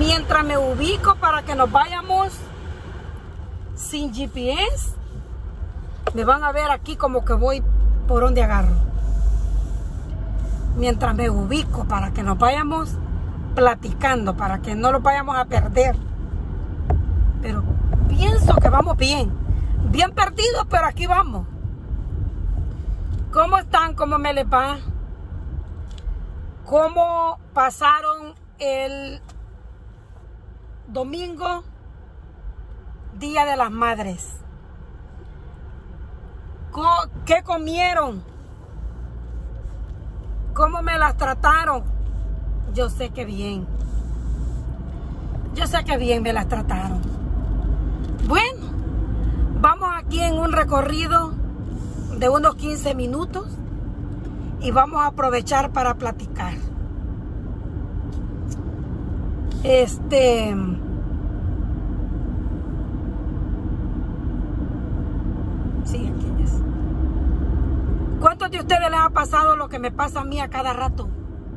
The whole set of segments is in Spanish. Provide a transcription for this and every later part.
Mientras me ubico para que nos vayamos sin GPS, me van a ver aquí como que voy por donde agarro. Mientras me ubico para que nos vayamos platicando, para que no lo vayamos a perder. Pero pienso que vamos bien. Bien perdidos, pero aquí vamos. ¿Cómo están? ¿Cómo me les va? ¿Cómo pasaron el domingo, Día de las Madres? ¿Qué comieron? ¿Cómo me las trataron? Yo sé que bien. Yo sé que bien me las trataron. Bueno, vamos aquí en un recorrido de unos 15 minutos y vamos a aprovechar para platicar. Sí, aquí es. ¿Cuántos de ustedes les ha pasado lo que me pasa a mí a cada rato?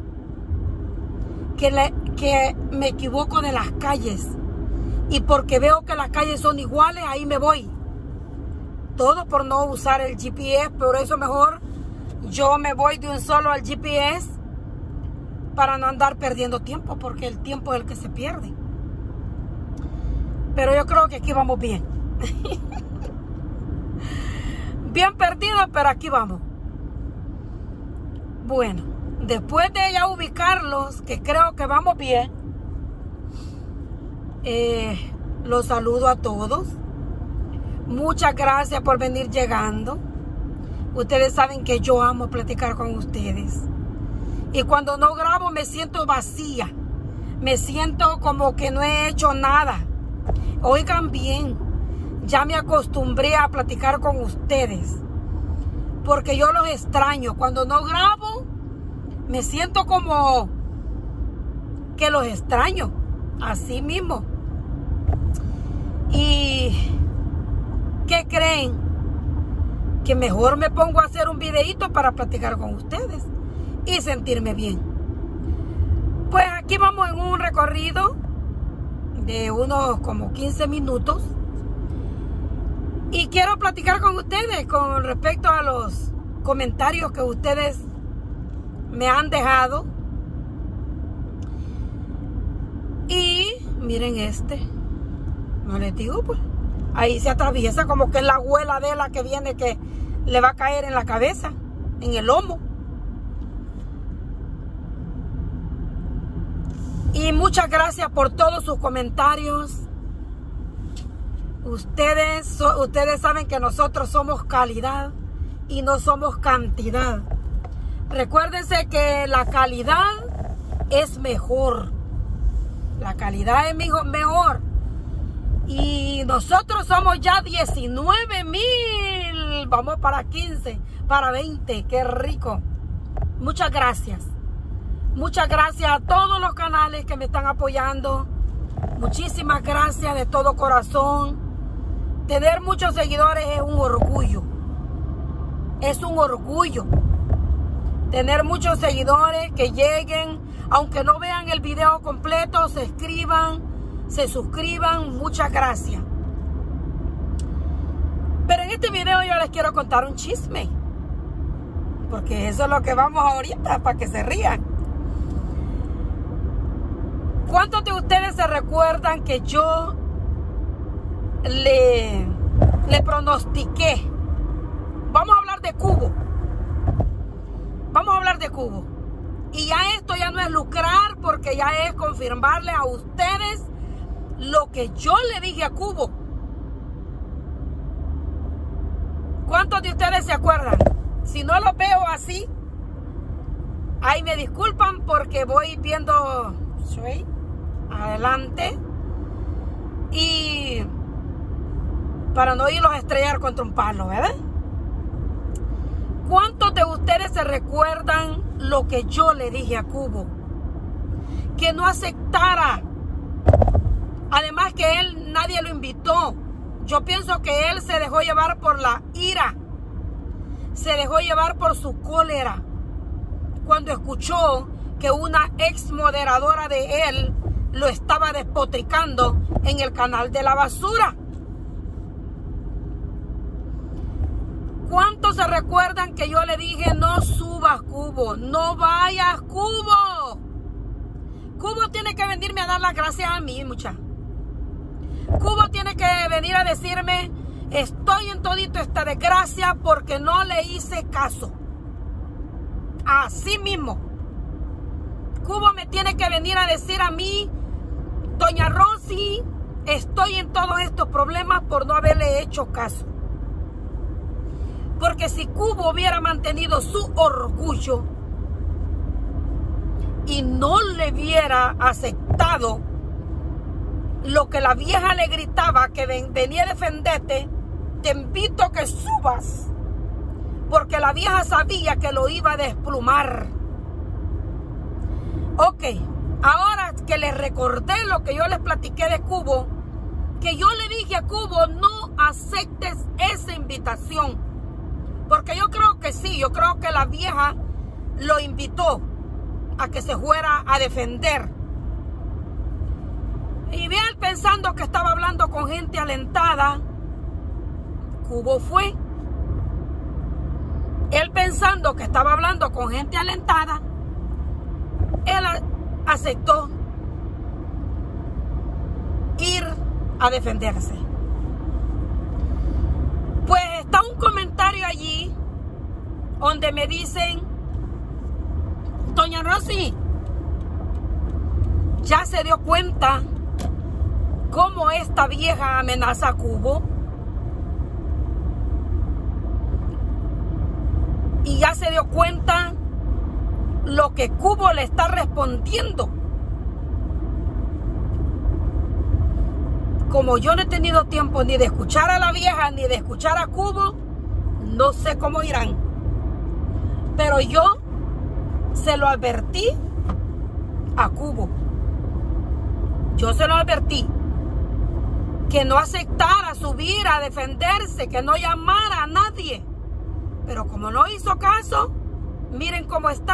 Que me equivoco de las calles. Y porque veo que las calles son iguales, ahí me voy. Todo por no usar el GPS. Por eso mejor yo me voy de un solo al GPS para no andar perdiendo tiempo, porque el tiempo es el que se pierde. Pero yo creo que aquí vamos bien. Bien perdidos, pero aquí vamos. Bueno, después de ya ubicarlos, que creo que vamos bien, los saludo a todos. Muchas gracias por venir llegando. Ustedes saben que yo amo platicar con ustedes. Y cuando no grabo me siento vacía. Me siento como que no he hecho nada. Oigan bien, ya me acostumbré a platicar con ustedes. Porque yo los extraño. Cuando no grabo, me siento como que los extraño. Así mismo. ¿Y qué creen? Que mejor me pongo a hacer un videito para platicar con ustedes y sentirme bien. Pues aquí vamos en un recorrido de unos como 15 minutos y quiero platicar con ustedes con respecto a los comentarios que ustedes me han dejado. Y miren no les digo, pues ahí se atraviesa como que es la abuela de la que viene, que le va a caer en la cabeza, en el lomo. Y muchas gracias por todos sus comentarios. Ustedes saben que nosotros somos calidad y no somos cantidad. Recuérdense que la calidad es mejor. La calidad es mejor. Y nosotros somos ya 19,000. Vamos para 15, para 20. Qué rico. Muchas gracias. Muchas gracias a todos los canales que me están apoyando. Muchísimas gracias de todo corazón. Tener muchos seguidores es un orgullo. Es un orgullo. Tener muchos seguidores que lleguen, aunque no vean el video completo, se escriban, se suscriban. Muchas gracias. Pero en este video yo les quiero contar un chisme, porque eso es lo que vamos ahorita, para que se rían. ¿Cuántos de ustedes se recuerdan que yo le pronostiqué? Vamos a hablar de Cubo. Vamos a hablar de Cubo. Y ya esto ya no es lucrar, porque ya es confirmarle a ustedes lo que yo le dije a Cubo. ¿Cuántos de ustedes se acuerdan? Si no lo veo así, ahí me disculpan, porque voy viendo adelante y para no irlos a estrellar contra un palo, ¿verdad? ¿Cuántos de ustedes se recuerdan lo que yo le dije a Cubo? Que no aceptara. Además que él, nadie lo invitó. Yo pienso que él se dejó llevar por la ira. Se dejó llevar por su cólera. Cuando escuchó que una ex moderadora de él lo estaba despotricando en el canal de la basura. ¿Cuántos se recuerdan que yo le dije no subas, Cubo, no vayas, Cubo? Cubo tiene que venirme a dar las gracias a mí, muchacha. Cubo tiene que venir a decirme, estoy en todito esta desgracia porque no le hice caso. Así mismo. Cubo me tiene que venir a decir a mí, doña Rosy, estoy en todos estos problemas por no haberle hecho caso. Porque si Cubo hubiera mantenido su orgullo y no le hubiera aceptado lo que la vieja le gritaba, que venía a defenderte, te invito a que subas. Porque la vieja sabía que lo iba a desplumar. Ok, ahora que les recordé lo que yo les platiqué de Cubo, que yo le dije a Cubo, no aceptes esa invitación. Porque yo creo que sí, yo creo que la vieja lo invitó a que se fuera a defender. Y bien, pensando que estaba hablando con gente alentada, Cubo fue. Él pensando que estaba hablando con gente alentada, él aceptó ir a defenderse. Pues está un comentario allí donde me dicen, doña Rosy, ya se dio cuenta cómo esta vieja amenaza a Cubo. Y ya se dio cuenta lo que Cubo le está respondiendo. Como yo no he tenido tiempo ni de escuchar a la vieja ni de escuchar a Cubo, no sé cómo irán. Pero yo se lo advertí a Cubo. Yo se lo advertí. Que no aceptara subir a defenderse, que no llamara a nadie. Pero como no hizo caso, miren cómo está.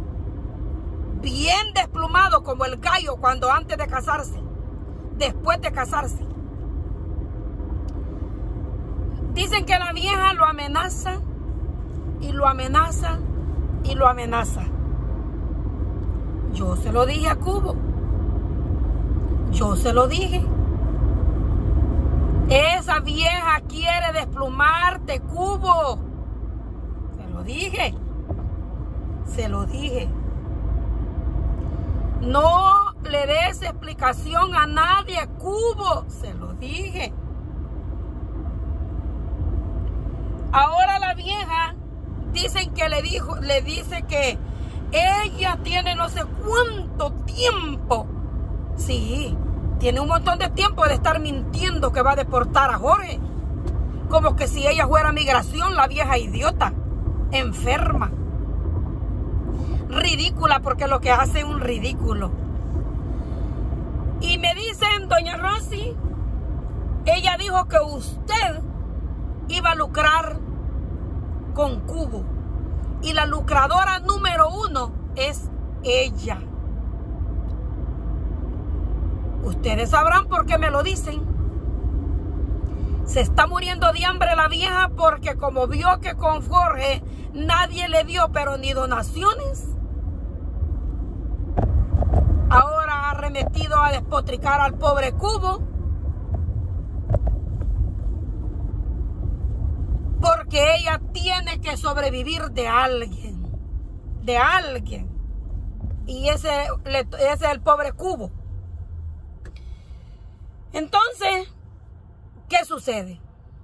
Bien desplumado como el gallo cuando antes de casarse. Después de casarse. Dicen que la vieja lo amenaza y lo amenaza y lo amenaza. Yo se lo dije a Cubo. Yo se lo dije. Esa vieja quiere desplumarte, Cubo. Se lo dije. Se lo dije. No le des explicación a nadie, Cubo. Se lo dije. Ahora la vieja dicen que le dice que ella tiene no sé cuánto tiempo. Sí, tiene un montón de tiempo de estar mintiendo que va a deportar a Jorge. Como que si ella fuera migración, la vieja idiota, enferma. Ridícula, porque lo que hace es un ridículo. Y me dicen, doña Rosy, ella dijo que usted iba a lucrar con Cubo. Y la lucradora número 1 es ella. Ustedes sabrán por qué me lo dicen. Se está muriendo de hambre la vieja porque como vio que con Jorge nadie le dio pero ni donaciones, ahora ha arremetido a despotricar al pobre Cubo. Porque ella tiene que sobrevivir de alguien. De alguien. Y ese es el pobre Cubo. Entonces, ¿qué sucede?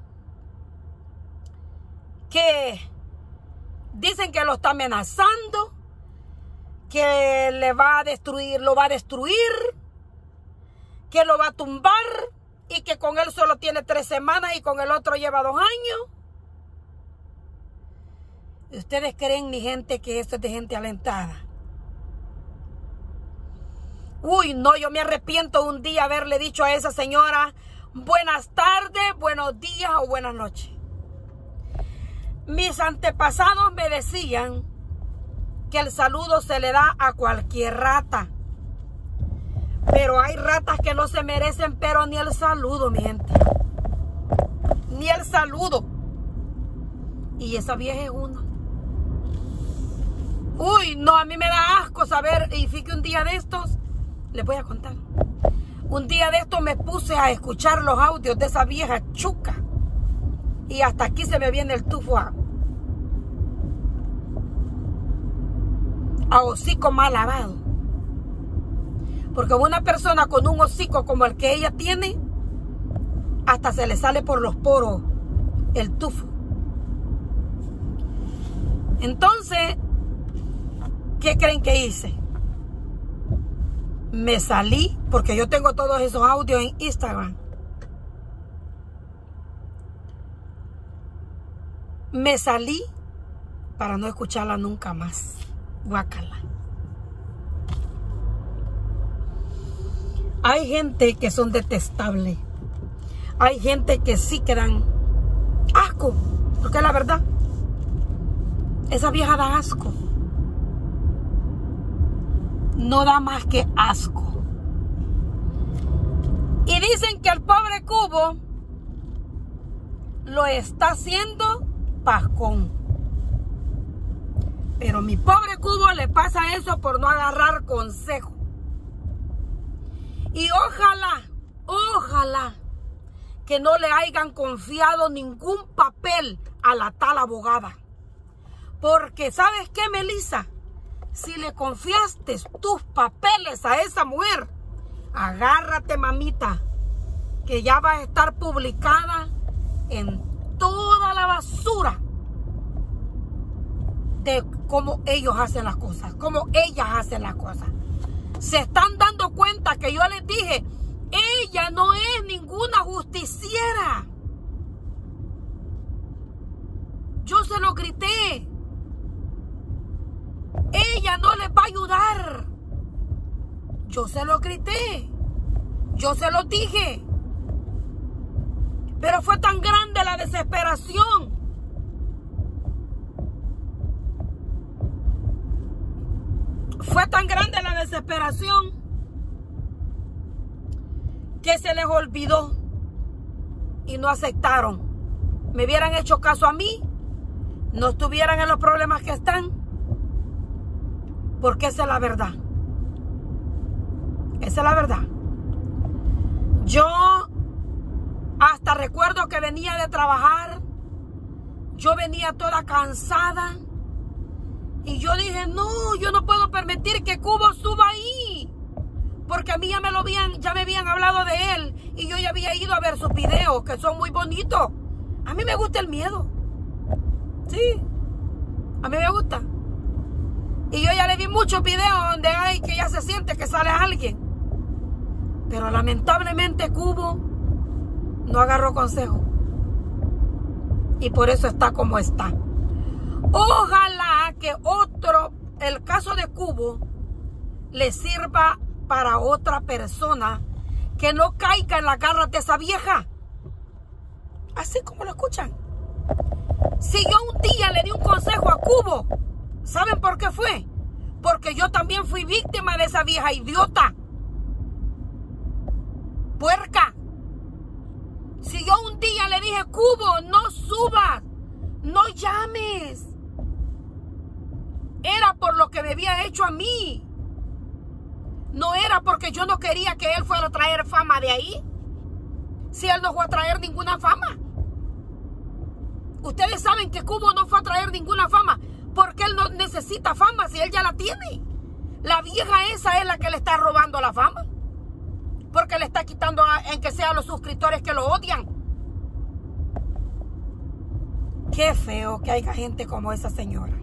Que dicen que lo está amenazando, que le va a destruir, lo va a destruir, que lo va a tumbar y que con él solo tiene 3 semanas y con el otro lleva 2 años. ¿Ustedes creen, mi gente, que esto es de gente alentada? Uy, no, yo me arrepiento un día haberle dicho a esa señora buenas tardes, buenos días o buenas noches. Mis antepasados me decían que el saludo se le da a cualquier rata. Pero hay ratas que no se merecen, pero ni el saludo, mi gente. Ni el saludo. Y esa vieja es una. Uy, no, a mí me da asco saber. Y fíjate, un día de estos, les voy a contar. Un día de estos me puse a escuchar los audios de esa vieja chuca. Y hasta aquí se me viene el tufo a hocico mal lavado. Porque una persona con un hocico como el que ella tiene, hasta se le sale por los poros el tufo. Entonces, ¿qué creen que hice? Me salí, porque yo tengo todos esos audios en Instagram. Me salí para no escucharla nunca más. Guácala. Hay gente que son detestables. Hay gente que sí que dan asco. Porque es la verdad. Esa vieja da asco. No da más que asco. Y dicen que el pobre Cubo lo está haciendo pascón. Pero mi pobre Cubo le pasa eso por no agarrar consejo. Y ojalá que no le hayan confiado ningún papel a la tal abogada. Porque ¿sabes qué, Melissa? Si le confiaste tus papeles a esa mujer, agárrate, mamita, que ya va a estar publicada en toda la basura de cómo ellos hacen las cosas, cómo ellas hacen las cosas. Se están dando cuenta que yo les dije, ella no es ninguna justiciera. Yo se lo grité. Ella no les va a ayudar. Yo se lo grité. Yo se lo dije. Pero fue tan grande la desesperación. Fue tan grande la desesperación que se les olvidó y no aceptaron. Me hubieran hecho caso a mí, no estuvieran en los problemas que están, porque esa es la verdad. Esa es la verdad. Yo hasta recuerdo que venía de trabajar, yo venía toda cansada. Y yo dije, no, yo no puedo permitir que Cubo suba ahí. Porque a mí ya me habían hablado de él. Y yo ya había ido a ver sus videos, que son muy bonitos. A mí me gusta el miedo. Sí, a mí me gusta. Y yo ya le vi muchos videos donde hay que ya se siente que sale alguien. Pero lamentablemente Cubo no agarró consejo. Y por eso está como está. Ojalá que el caso de Cubo, le sirva para otra persona que no caiga en las garras de esa vieja. Así como lo escuchan. Si yo un día le di un consejo a Cubo, ¿saben por qué fue? Porque yo también fui víctima de esa vieja idiota. Puerca. Si yo un día le dije, Cubo, no subas, no llames, era por lo que me había hecho a mí. No era porque yo no quería que él fuera a traer fama de ahí. Si él no fue a traer ninguna fama. Ustedes saben que Cubo no fue a traer ninguna fama porque él no necesita fama si él ya la tiene. La vieja esa es la que le está robando la fama. Porque le está quitando en que sean los suscriptores que lo odian. Qué feo que haya gente como esa señora,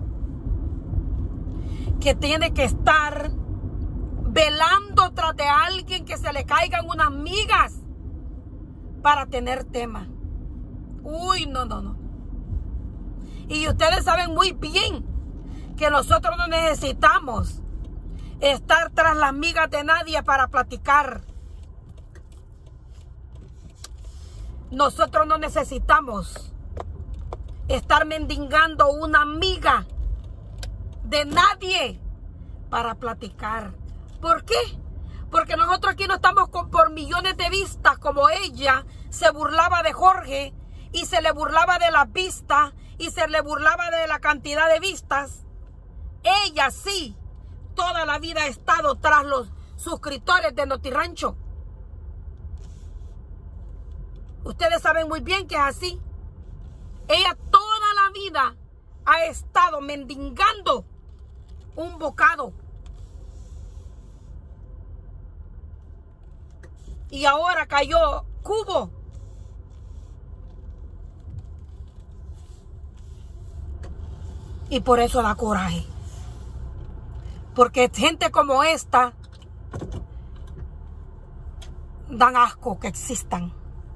que tiene que estar velando tras de alguien que se le caigan unas migas para tener tema. Uy, no. Y ustedes saben muy bien que nosotros no necesitamos estar tras las migas de nadie para platicar. Nosotros no necesitamos estar mendigando una miga de nadie para platicar. ¿Por qué? Porque nosotros aquí no estamos por millones de vistas como ella se burlaba de Jorge y se le burlaba de las vistas y se le burlaba de la cantidad de vistas. Ella sí, toda la vida ha estado tras los suscriptores de Notirancho. Ustedes saben muy bien que es así. Ella toda la vida ha estado mendigando un bocado. Y ahora cayó Cubo. Y por eso da coraje. Porque gente como esta dan asco que existan.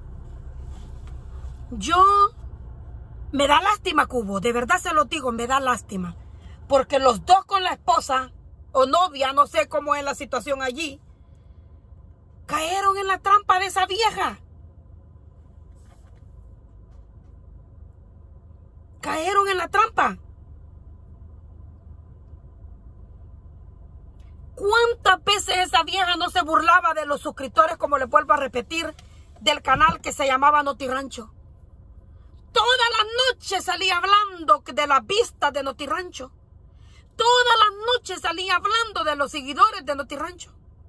Me da lástima, Cubo. De verdad se lo digo, me da lástima. Porque los dos con la esposa o novia, no sé cómo es la situación allí, cayeron en la trampa de esa vieja. Cayeron en la trampa. ¿Cuántas veces esa vieja no se burlaba de los suscriptores, como les vuelvo a repetir, del canal que se llamaba Notirancho? Todas las noches salía hablando de las vistas de Notirancho. Todas las noches salía hablando de los seguidores de Notirancho.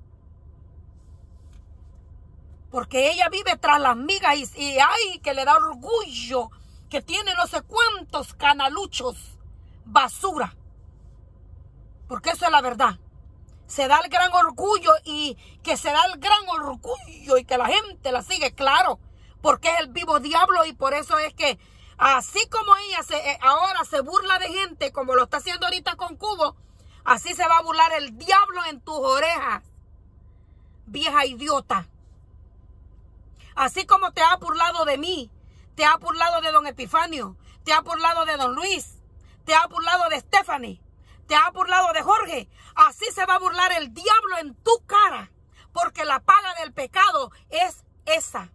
Porque ella vive tras las migas y ay, que le da orgullo que tiene no sé cuántos canaluchos basura. Porque eso es la verdad. Se da el gran orgullo y que se da el gran orgullo y que la gente la sigue, claro. Porque es el vivo diablo y por eso es que así como ella ahora se burla de gente como lo está haciendo ahorita con Cubo, así se va a burlar el diablo en tus orejas, vieja idiota. Así como te ha burlado de mí, te ha burlado de don Epifanio, te ha burlado de don Luis, te ha burlado de Stephanie, te ha burlado de Jorge, así se va a burlar el diablo en tu cara, porque la paga del pecado es esa.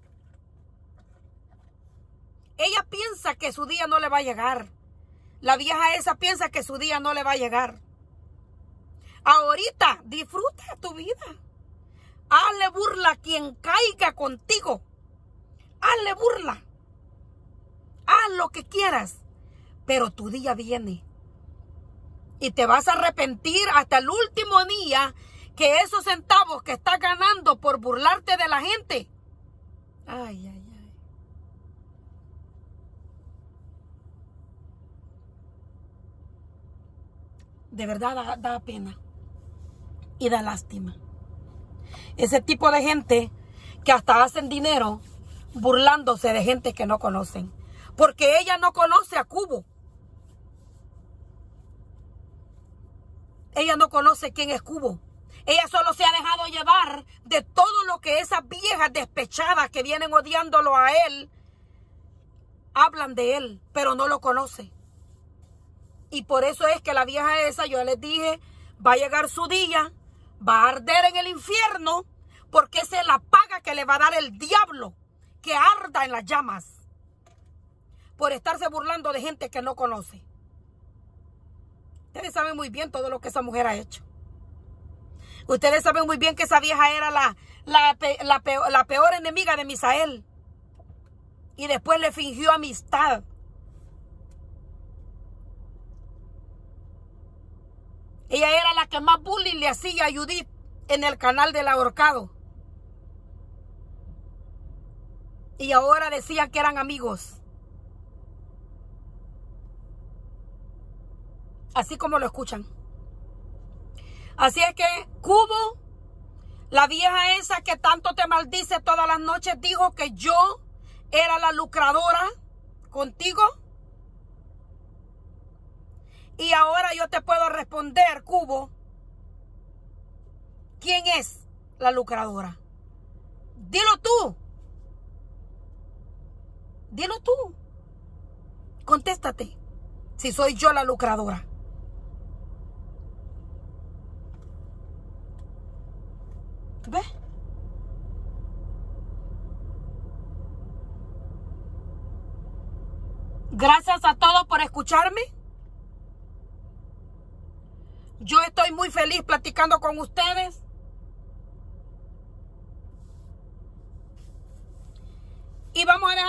Ella piensa que su día no le va a llegar. La vieja esa piensa que su día no le va a llegar. Ahorita disfruta tu vida. Hazle burla a quien caiga contigo. Hazle burla. Haz lo que quieras. Pero tu día viene. Y te vas a arrepentir hasta el último día que esos centavos que estás ganando por burlarte de la gente. Ay, ay, ay. De verdad da pena. Y da lástima. Ese tipo de gente que hasta hacen dinero burlándose de gente que no conocen. Porque ella no conoce a Cubo. Ella no conoce quién es Cubo. Ella solo se ha dejado llevar de todo lo que esas viejas despechadas que vienen odiándolo a él hablan de él, pero no lo conoce. Y por eso es que la vieja esa, yo les dije, va a llegar su día, va a arder en el infierno, porque esa es la paga que le va a dar el diablo, que arda en las llamas, por estarse burlando de gente que no conoce. Ustedes saben muy bien todo lo que esa mujer ha hecho. Ustedes saben muy bien que esa vieja era la peor enemiga de Misael. Y después le fingió amistad. Ella era la que más bullying le hacía a Judith en el canal del ahorcado. Y ahora decían que eran amigos. Así como lo escuchan. Así es que Cubo, la vieja esa que tanto te maldice todas las noches, dijo que yo era la lucradora contigo. Y ahora yo te puedo responder, Cubo, ¿quién es la lucradora? Dilo tú. Dilo tú. Contéstate si soy yo la lucradora. ¿Ves? Gracias a todos por escucharme. Yo estoy muy feliz platicando con ustedes.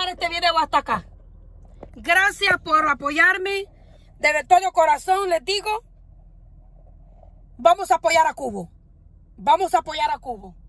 dejar este video hasta acá. Gracias por apoyarme. De todo corazón les digo, vamos a apoyar a Cubo. Vamos a apoyar a Cubo.